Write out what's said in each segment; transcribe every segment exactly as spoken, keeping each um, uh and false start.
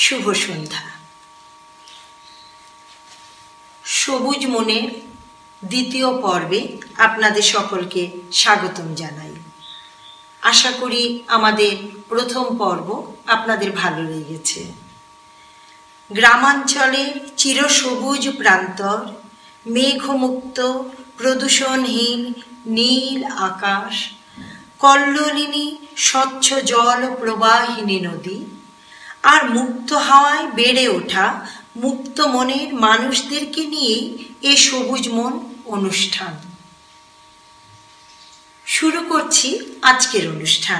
শুভ সন্ধ্যা। সবুজ মনের দ্বিতীয় পর্বে আপনাদের সকলকে স্বাগতম জানাই। আশা করি আমাদের প্রথম পর্ব আপনাদের ভালো লেগেছে। গ্রামাঞ্চলের চিরসবুজ প্রান্তর, মেঘমুক্ত প্রদূষণহীন নীল আকাশ, কল্লোলিনী স্বচ্ছ জল প্রবাহিনী নদী আর মুক্ত হাওয়ায় বেড়ে ওঠা মুক্ত মনের মানুষদেরকে নিয়েই এ সবুজ মন অনুষ্ঠান। শুরু করছি আজকের অনুষ্ঠান।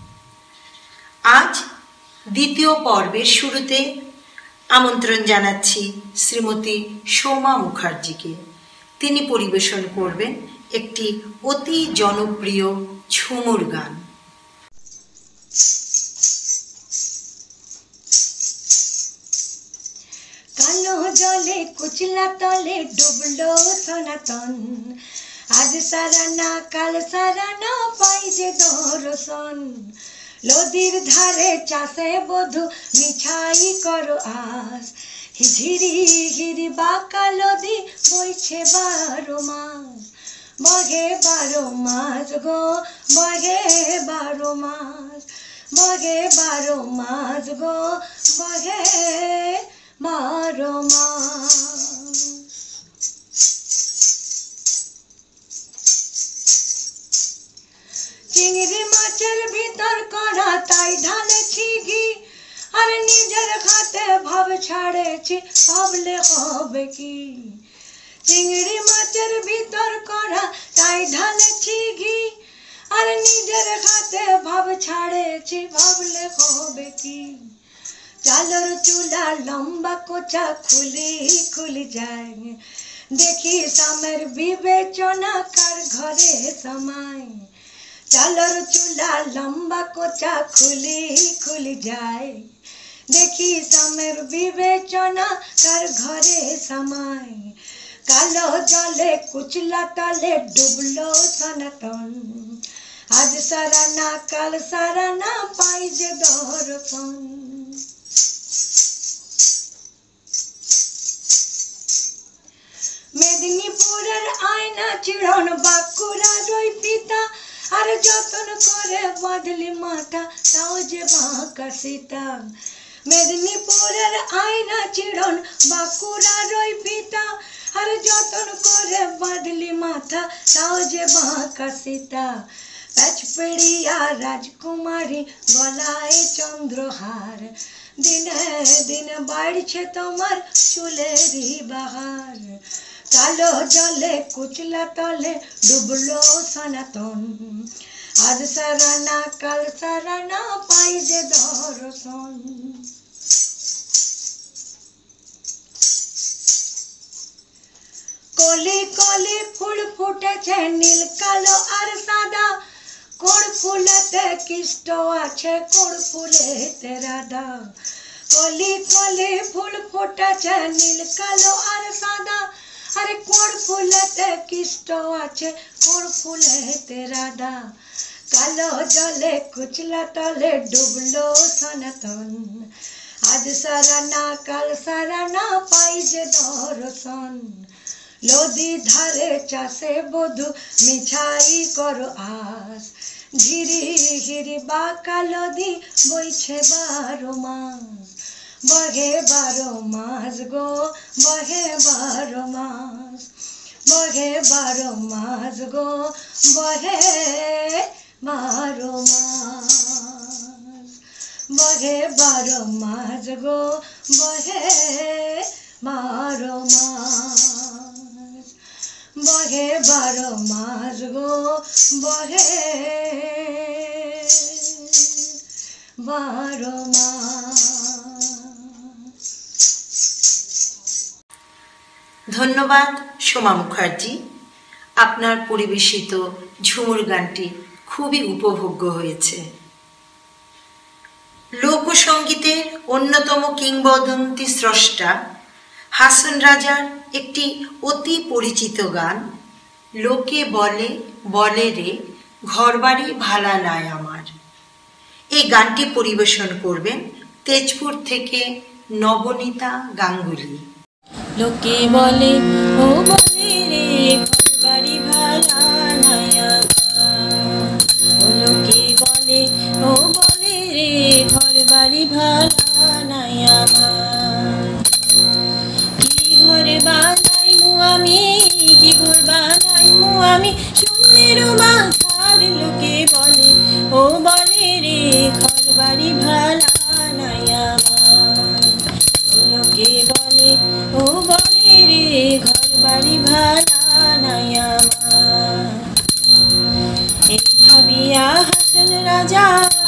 আজ দ্বিতীয় পর্বের শুরুতে আমন্ত্রণ জানাচ্ছি শ্রীমতী সোমা মুখার্জিকে। তিনি পরিবেশন করবেন একটি অতি জনপ্রিয় ঝুমুর গান। কালো জলে কুচলা তলে ডুবলো সনাতন, আজ সারা না কাল সারা না পাই যে দর্শন। নদীর ধারে চাষে বধু মিঠাই করো আস, ঝিরি হিরি বাঁকা নদী বইছে বারো মাস। বহে বারো মাস গো বহে বারো মাস, বহে বারো মাস গো বহে বারো মাস। চিংড়ি মাছের ভিতর করা তাই ঢালেছি ঘি, আর নিজের খাতে ভাব ছাড়েছি ভাবলে হবে কি। চিংড়ি মাছের ভিতর করা তাই ঢালেছি ঘি, আর নিজের খাতে ভাব ছাড়েছি ভাবলে হবে কি। চালের চুলা লম্বা কোচা খুলি খুলি যায়, দেখি সামের বিবেচনা কার ঘরে সমায়। চালের চুলা লম্বা কোচা খুলি খুলি যায়, দেখি সামের বিবেচনা কার ঘরে সমায়। কালো জলে কুচলা তলে ডুবলো সনাতন, আজ সারা না কাল সারা না পাই যে দর্শন। মেদিনীপুরের আয়না চিড়ন বাঁকুড়ার ওই পিতা, আর যতন করে বাঁধলি মাথা তাও যে বাঁকা সীতা। মেদিনীপুরের আয়না চিড়ন বাঁকুড়ার ওই পিতা, আর যতন করে বাঁধলি মাথা তাও যে বাঁকা সীতা। প্যাচপেড়িয়া রাজকুমারী গলায় চন্দ্রহার, দিনে দিনে বাড়ছে তোমার চুলেরই বাহার। কালো জলে কুচলা তলে ডুবলো সনাতন, আজ সারা না কাল সারা না পাই যে দর্শন। কলি কলি ফুল ফুটেছে নীল কালো আর সাদা, কোন ফুলেতে কৃষ্ট আছে কোন ফুলেতে রাধা। কলি কলি ফুল ফুটেছে নীল কালো আর সাদা, আরে কোন ফুলেতে কৃষ্ট আছে কোন ফুলেতে রাধা। কালো জলে কুচলা তলে ডুবলো সনাতন, আজ সারা না কাল সারা না পাই যে দর্শন। নদী ধারে চাষে বধু মিঠাই করো আস, ঝিরি হিরি বাঁকা নদী বইছে বারো মাস। বহে বারো মাস গো বহে বারো মাস, বহে বারো মাস গো বহে বারো মাস। বহে বারো মাস গো বহে বারো মাস, বহে বারো মাস গো বহে বারো মাস। ধন্যবাদ সোমা মুখার্জি। আপনার পরিবেশিত ঝুমুর গানটি খুবই উপভোগ্য হয়েছে। লোকসঙ্গীতের অন্যতম কিংবদন্তি স্রষ্টা হাসন রাজার একটি অতি পরিচিত গান, লোকে বলে বলে রে ঘরবাড়ি ভালা নাই আমার। এই গানটি পরিবেশন করবেন তেজপুর থেকে নবনীতা গাঙ্গুলি। লোকে বলে ও বলে রে ঘর বাড়ি ভাড়া নাই আমার, ও লোকে বলে ও বলে রে ঘর বাড়ি ভাড়া নাই আমার। কি ঘর বানাইমু আমি, কি ঘর বানাইমু আমি শূন্যের মাঝার, লোকে বলে ও বলে রে ঘর বাড়ি ভাড়া নাই আমার, ও লোকে বলে ও বলে রে ঘর বাড়ি ভাড়া নাই আমার। এই ভাবিয়া হাসন রাজা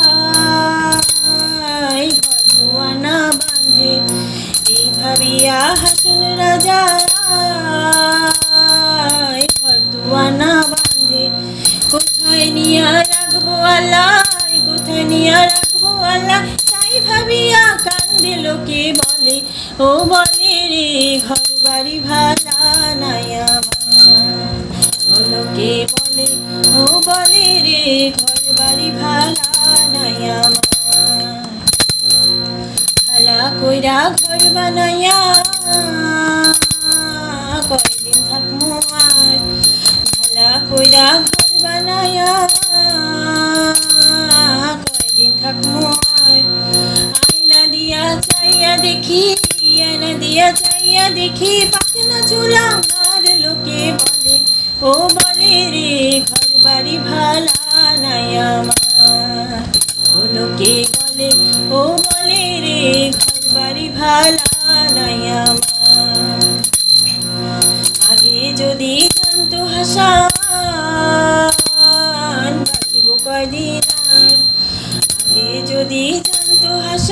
ঘর দুয়ানা বাঁধে, এই ভাবিয়া হাসন রাজা ঘর দুয়ানা বাঁধে। কোথায় নিয়া রাখবো আল্লাহ, কোথায় নিয়া রাখবো আল্লাহ, তাই ভাবিয়া কান্দে, লোকে বলে ও বলে রে ঘর বাড়ি ভাড়া নাই আমার, ও লোকে বলে ও বলে রে ঘর বাড়ি ভাড়া নাই আমার। ভালা কইরা ঘর বানাইয়া কয়দিন থাকমু আর, ভালা কইরা ঘর বানাইয়া কয়দিন থাকমু আর। আয়না দিয়া চাইয়া দেখি, আয়না দিয়া চাইয়া দেখি পাকনা চুলা আমার, লোকে বলে ও বলে রে ঘর বাড়ি ভাড়া নাই আমার, ও লোকে বলে ও বলে রে ঘর বাড়ি ভাড়া নাই আমার। আগে যদি জানতো হাসান বাঁচবো কয়দিন আর, আগে যদি জানতো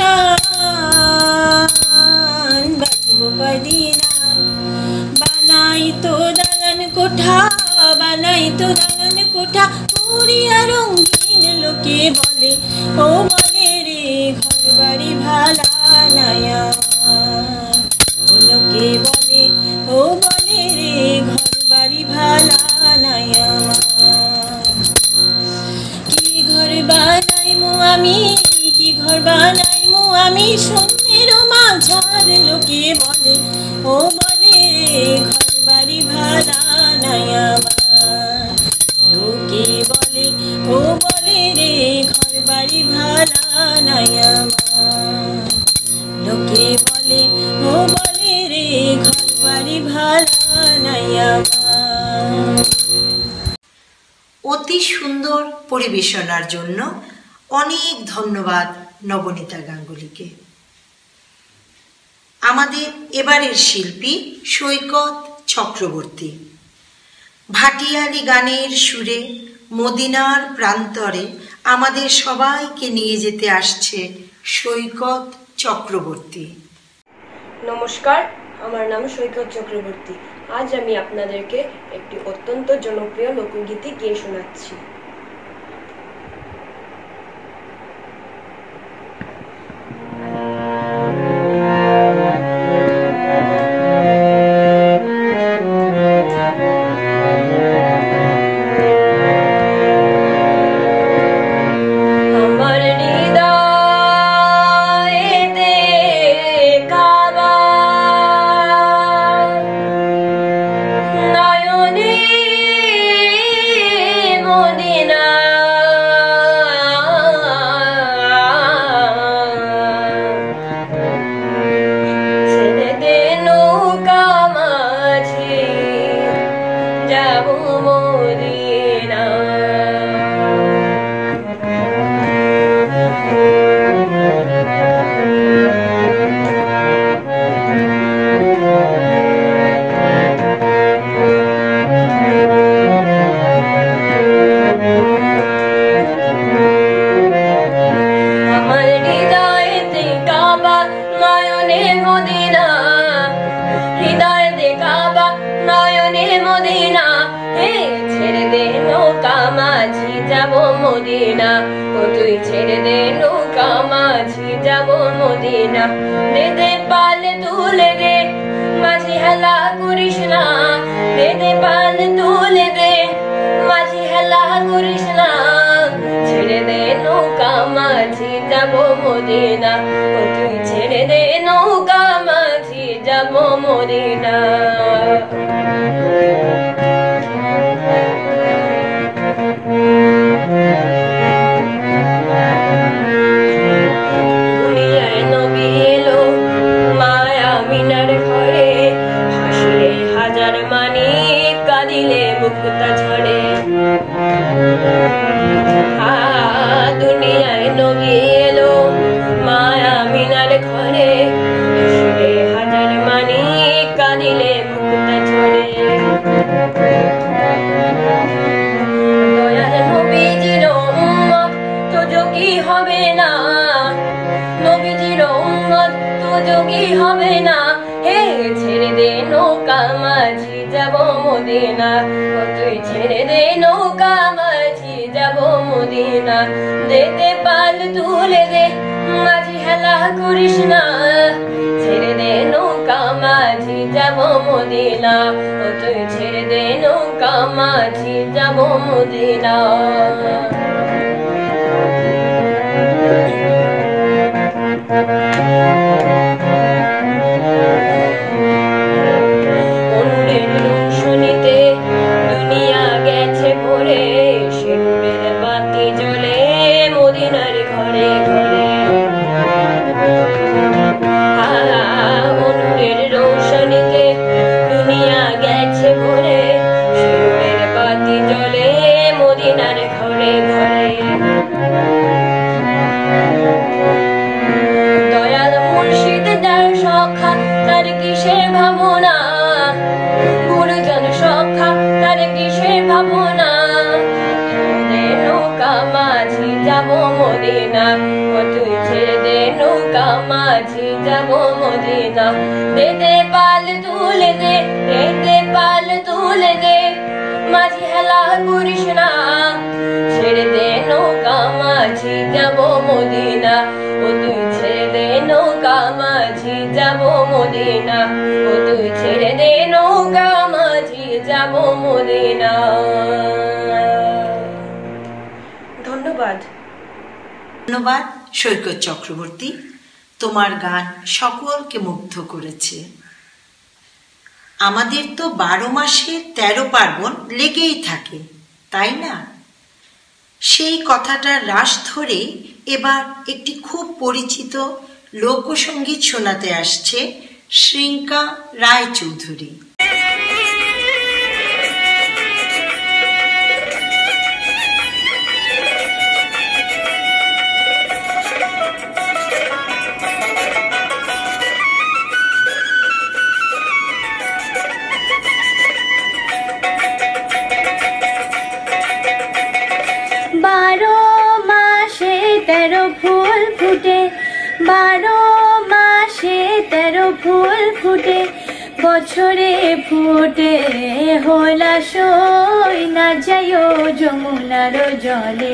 হাসান বাঁচবো কয়দিন আর। বানাই তো দালান কোঠা, বানাই তো দালান কোঠা পুরিয়া রঙিন, লোকে বলে ও বলে রে ঘর বাড়ি ভাড়া নাই আমার, ও লোকে বলে ও বলে রে ঘর বাড়ি ভাড়া নাই আমার। কি ঘর বানাইমু আমি, কি ঘর বানাইমু আমি শূন্যের মাঝার, লোকে বলে ও বলে রে ঘর বাড়ি ভাড়া নাই আমার, লোকে বলে ও বলে রে ঘর বাড়ি ভাড়া নাই আমার, লোকে বলে ও বলে রে ঘর বাড়ি ভাড়া নাই আমার। অতি সুন্দর পরিবেশনার জন্য অনেক ধন্যবাদ নবনীতা গাঙ্গুলিকে। আমাদের এবারের শিল্পী সৈকত চক্রবর্তী। ভাটিয়ালি গানের সুরে মদিনার প্রান্তরে আমাদের সবাইকে নিয়ে যেতে আসছে সৈকত চক্রবর্তী। নমস্কার, আমার নাম সৈকত চক্রবর্তী। আজ আমি আপনাদেরকে একটি অত্যন্ত জনপ্রিয় লোকগীতি গেয়ে শোনাচ্ছি। মদিনা, ও তুই ছেড়ে দে নৌকা মাঝি যাব মদিনা। দে দে পাল তুলে দে মাঝি হেলা করিস না, দে দে পাল তুলে দে মাঝি হেলা করিস না। ছেড়ে দে নৌকা মাঝি যাব মদিনা, ও তুই ছেড়ে দে নৌকা মদিনা। দুনিয়ায় নবী এলো মায়া মিনার ঘরে, হাসিলে হাজার মানিক কাঁদিলে মুক্তা ঝরে। দুনিয়ায় নবী এলো মায়া মিনার ঘরে, হাসিলে হাজার মানিক কাঁদিলে মুক্তা ঝরে। দয়াল নবীজির উম্মত তো যোগী হবে না, নবীজির উম্মত তো যোগী হবে না। হে ছেড়ে দে নৌকা মাঝি যাব মদিনা, তুই ছেড়ে দে নৌকা মাঝি যাব মদিনা। দে দে পাল তুলে দে মাঝি হেলা করিস না, ছেড়ে দে নৌকা মাঝি যাব মদিনা, তুই ছেড়ে দে নৌকা মাঝি যাব মদিনা। অনুরের রোশনীতে দুনিয়া গেছে ভরে, সে নূরের বাতি জ্বলে মদিনার ঘরে ঘরে। অনুরের রোশনীতে দুনিয়া গেছে ভরে, সে নূরের বাতি জ্বলে মদিনার ঘরে ঘরে। দয়াল মুর্শিদ যার সখা তার কিসের ভাবনা, গুরুজন সখা তার কিসের ভাবনা। দে নৌকা মাঝি যাব মদিনা, তুই ছেড়ে দে নৌকা মাঝি যাব মদিনা। দে দে পাল তুলে দে, দে দে পাল তুলে দে মাঝি হেলা করিস না, ছেড়ে দে নৌকা মাঝি যাব মদিনা, ও তুই ছেড়ে দে নৌকা মাঝি যাব মদিনা, ও তুই ছেড়ে দে নৌকা মাঝি যাব মদিনা। ধন্যবাদ। ধন্যবাদ সৈকত চক্রবর্তী, তোমার গান সকলকে মুগ্ধ করেছে। আমাদের তো বারো মাসে তেরো পার্বণ লেগেই থাকে, তাই না? সেই কথাটার রাশ ধরে এবার একটি খুব পরিচিত লোকসঙ্গীত শোনাতে আসছে শ্রীঙ্কা রায়চৌধুরী। বারো মাসে তেরো ফুল ফুটে, বারো মাসে তেরো ফুল ফুটে, বছরে ফুটে হোলাসই না যাইও যমুনার জলে।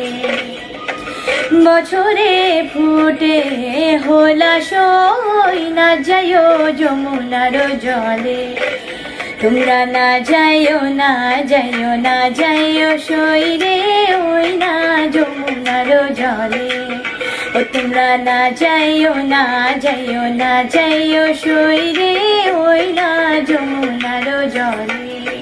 বছরে ফুটে হোলাসই না যাইও যমুনার জলে। তোমরা না যাইও না যাইও না যাইও সই রে ওই না যমুনার জলে। ও তোমরা না যাইও না যাইও না যাইও সই রে ওই না যমুনার জলে।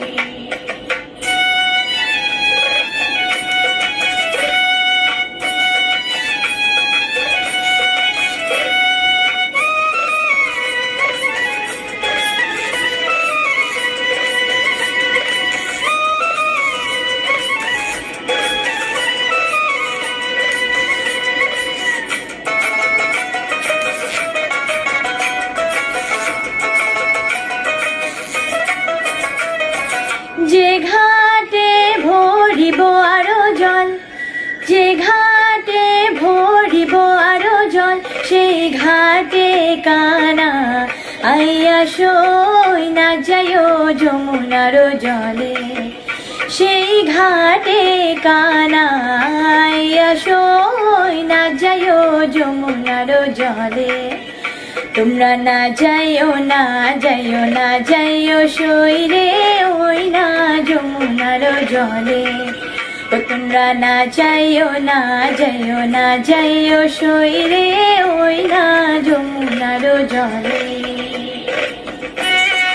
যে ঘাটে ভরিব আরো জল, যে ঘাটে ভরিব আরো জল, সেই ঘাটে কানা আইয়া সই না যাইও যমুনার জলে। সেই ঘাটে কানা আইয়া সই না যাইও যমুনার জলে। তোমরা না যাইও না যাইও না যাইও সই রে ওই না যমুনার জলে। ও তোমরা না যাইও না যাইও না যাইও সই রে ওই না যমুনার জলে।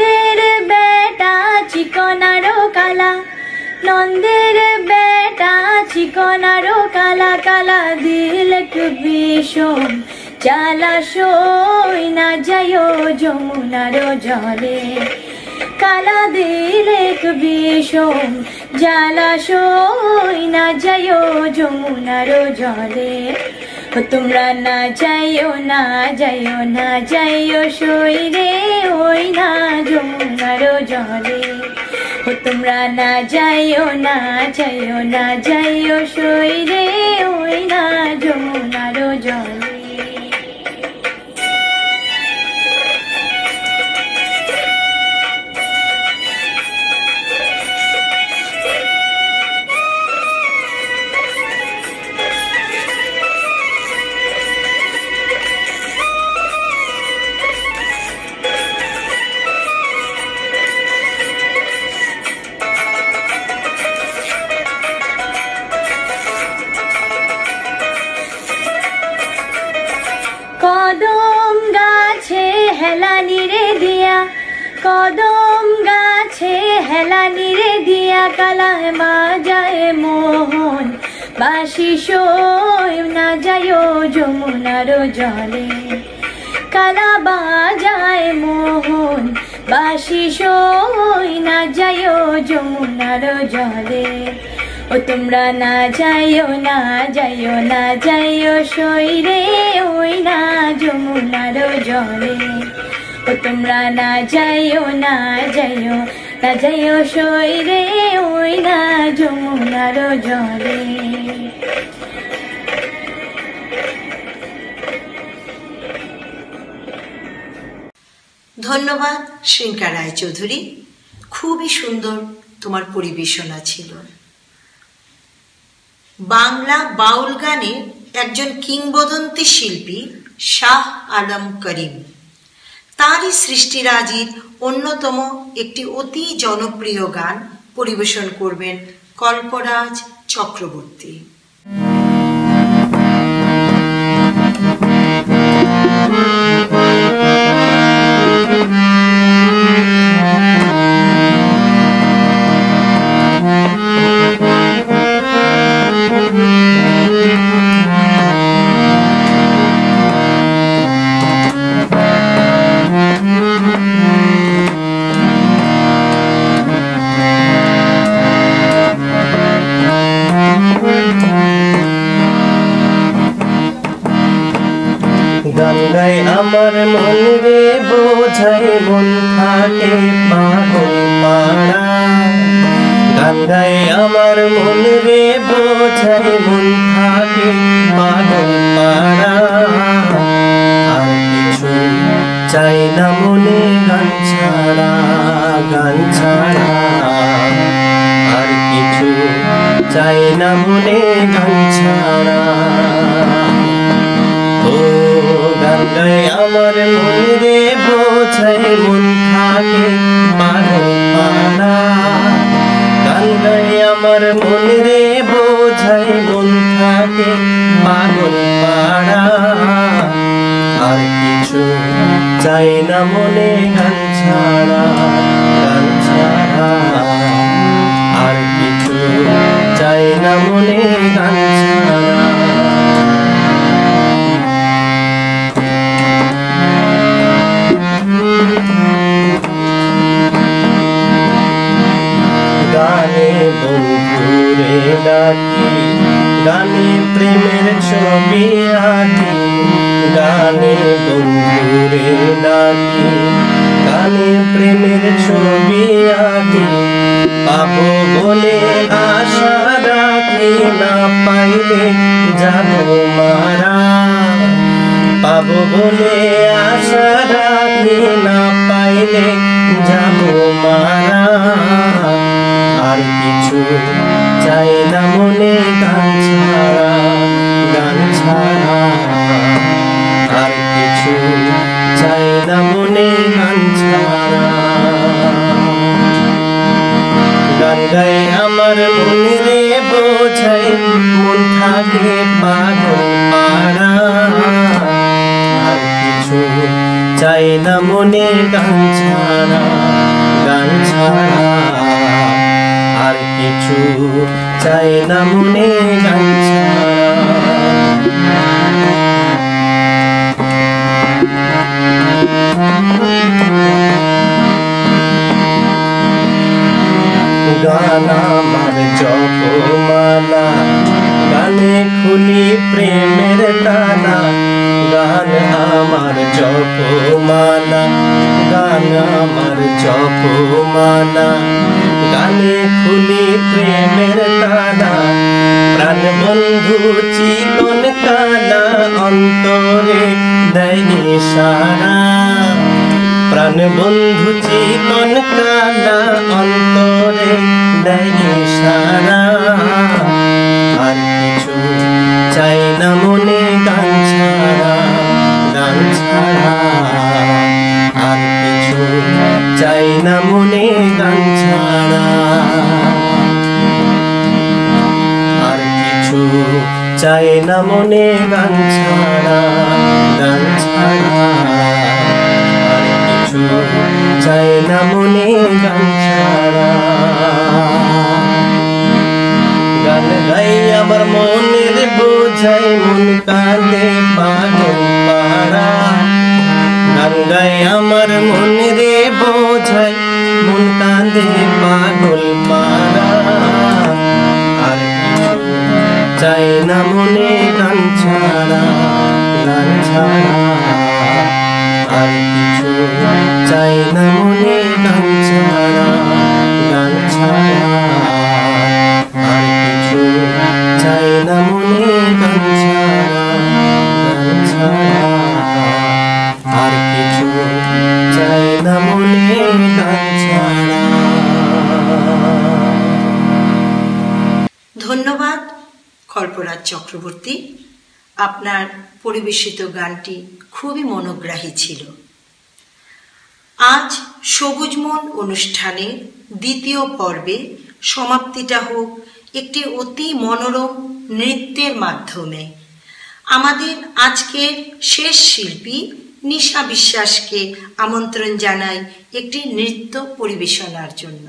নন্দের বেটা চিকনারো কালা, নন্দের বেটা চিকনারো কালা, কালা দিল বিষম জলাশয় না যায় যমুনার জলে, কালা দিল বিষম জলাশয় না যায় যমুনার জলে। তোমরা না যাইও না যাইও না যাইও সই রে ওই না যমুনার জলে। তোমরা না যাইও না যাইও না যাইও সই রে ওই না যমুনার জলে। কদম গাছে হেলানি রে দিয়া, কদম গাছে হেলানি রে দিয়া, কালা বাজায় মোহন বাঁশি সই না যায় যমুনার জলে, কালা বাজায় মোহন বাঁশি সই না যায় যমুনার জলে। ও তোমরা না যাইও না যাইও না যাইও সই রে ওই না যমুনার জলে। ও তোমরা না যাইও না যাইও না যাইও সই রে ওই না যমুনার জলে। ধন্যবাদ শ্রীঙ্কা রায়চৌধুরী, খুবই সুন্দর তোমার পরিবেশনা ছিল। বাংলা বাউল গানের একজন কিংবদন্তি শিল্পী শাহ আলম করিম, তারই সৃষ্টিরাজির অন্যতম একটি অতি জনপ্রিয় গান পরিবেশন করবেন কল্পরাজ চক্রবর্তী। গঙ্গায় আমার মন রে বোঝাই মন থাকে পাগল পাড়া, গঙ্গায় আমার মন রে বোঝাই মন থাকে পাগল পাড়া। আর কিছু চাই না মনে গান ছাড়া, গান ছাড়া আর কিছু চাই না মনে গান ছাড়া। গঙ্গায় আমার মন রে বোঝাই মন থাকে পাগল পাড়া, গঙ্গায় আমার মন রে বোঝাই মন থাকে পাগল পাড়া। আর কিছু চাই না মনে গান ছাড়া, গান ছাড়া আর কিছু চাই না মনে গান ছাড়া। গানে বন্ধুরে ডাকি, গানে প্রেমের ছবি আঁকি, গানে বন্ধুরে ডাকি, গানে প্রেমের ছবি আঁকি। পাবো বলে আশা রাখি, না পাইলে যাবো মারা। পাবো বলে আশা রাখি, না পাইলে যাবো মারা। আর কিছু চাই না মনে গান ছাড়া, গান ছাড়া আর কিছু চাই না মনে গান ছাড়া। গঙ্গায় আমার মন রে বোঝাই মন থাকে পাগল পাড়া। আর কিছু চাই না মনে গান ছাড়া, গান ছাড়া আর কিছু চাই না মনে গান ছাড়া। গান আমার জপমালা, গানে খুলি প্রেমের তালা। গান আমার জপমালা, গান আমার জপমালা, গানে খুলি প্রেমের তালা। প্রাণ বন্ধু চিকন কালা অন্তরে দেয় ইশারা। প্রাণ বন্ধু চিকন কালা অন্তরে দেয় ইশারা। আর কিছু চাই না মনে গান ছাড়া, গান ছাড়া আর কিছু চাই না মনে গান ছাড়া। আর কিছু চাই না মনে গান ছাড়া, গান ছাড়া আর কিছু চাই না মনে গান ছাড়া। গান গাই আমার মনের বোঝাই, মন কাঁদে পাগল পাড়া। গান গাই আমার মনের বোঝাই, মন কাঁদে পাগল পাড়া। আর কিছু চাই না মনে গান ছাড়া, গান ছাড়া আর কিছু চাই না মনে গান ছাড়া, গান ছাড়া আর কিছু চাই না মনে গান ছাড়া, গান ছাড়া আর কিছু চাই না মনে গান ছাড়া। ধন্যবাদ কল্পরাজ চক্রবর্তী, আপনার পরিবেশিত গানটি খুবই মনোগ্রাহী ছিল। আজ সবুজ মন অনুষ্ঠানের দ্বিতীয় পর্বে সমাপ্তিটা হোক একটি অতি মনোরম নৃত্যের মাধ্যমে। আমাদের আজকের শেষ শিল্পী নিশা বিশ্বাসকে আমন্ত্রণ জানাই একটি নৃত্য পরিবেশনার জন্য।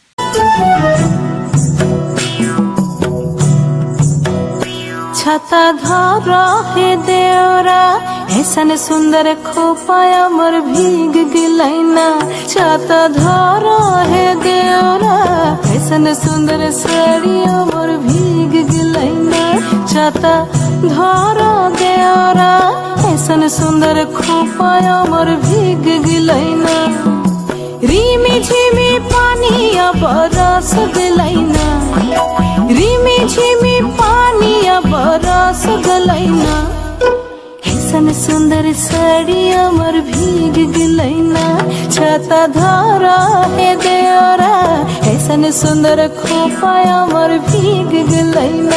छाता धरा हे देवरा, ऐसन सुंदर खोपाया मोर भीग गिलैना। छाता धरा हे देवरा, ऐसन सुंदर साड़िया मोर भीग गिलैना। छाता धरा देवरा, ऐसन सुंदर खोपाया मोर भीग गिलैना। रिमी झिमी पानिया बरस गलैना, रिमी झिमी पानिया बरस गलैना। ऐसन सुंदर साड़िया मोर भीग गलैना। छाता धरा हे देवरा, ऐसन सुंदर खोपाया मोर भीग गलैना।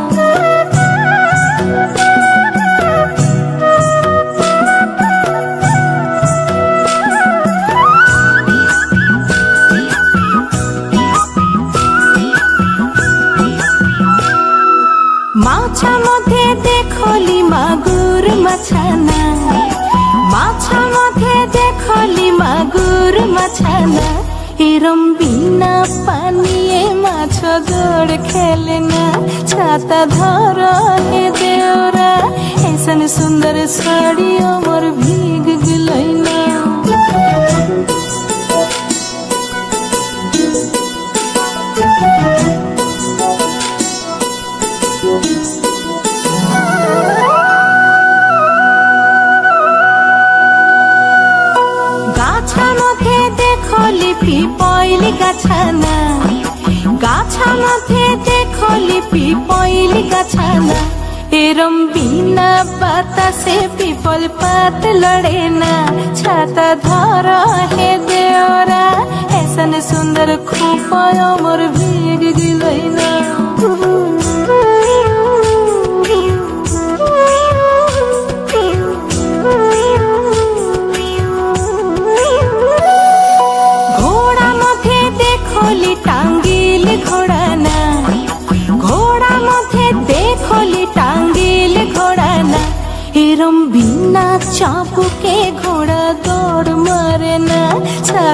माछा मधे देखली मागुर मछाना, माछा मधे देखली मागुर मछाना। एरम बिना पानिए माछ जोड़ खेलना। छाता धरा हे देवरा, ऐसन सुंदर साड़िया मोर भीग गलैना। गाछा मधे देखली पिपैली गाछाना, गाछा मधे देखली पिपैली गाछाना। एरम बिना पाता से पिपल पात लड़ेना। छाता धरा हे देवरा, ऐसन सुंदर खोपाया मोर भीग गलैना। घोड़ा मधे देखली टांगिल घोड़ाना, घोड़ा मधे देखली टांगिल घोड़ाना। एरम बिना चाबुके घोड़ा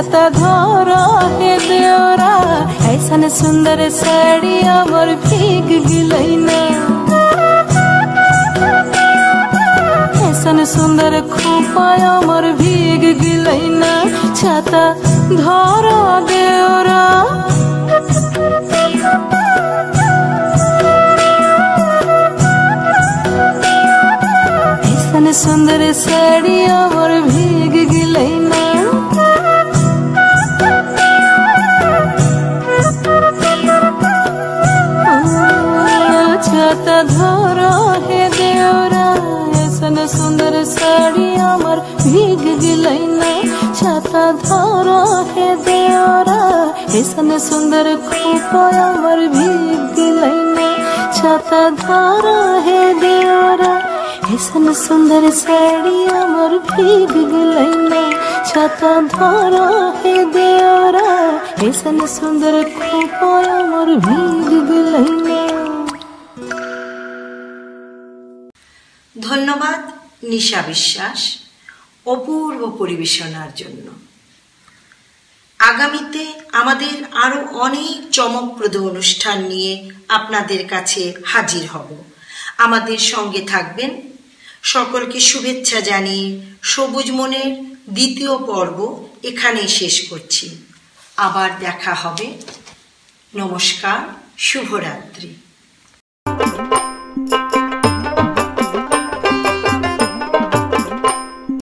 छाता धरा हे देवरा ऐसन सुंदर साड़ी अमर भीग गिलैना ऐसन सुंदर खोपा अमर भीग गिलैना छाता धरा देवरा ऐसन सुंदर साड़ी अमर भीग गिलैना छाता धरा हे देवरा ऐसन सुंदर साड़ी अमर भीग गिलैना छाता धरा हे देवरा ऐसन सुंदर खोपा अमर भीग गिलैना छाता धरा हे देवरा ऐसन सुंदर साड़ी अमर भीग गिलैना छाता धरा हे देवरा ऐसन सुंदर खोपा अमर भीग गिलैना। ধন্যবাদ নিশা বিশ্বাস অপূর্ব পরিবেশনার জন্য। আগামীতে আমাদের আরো অনেক চমকপ্রদ অনুষ্ঠান নিয়ে আপনাদের কাছে হাজির হব। আমাদের সঙ্গে থাকবেন। সকলকে শুভেচ্ছা জানিয়ে সবুজ মনের দ্বিতীয় পর্ব এখানেই শেষ করছি। আবার দেখা হবে। নমস্কার, শুভরাত্রি।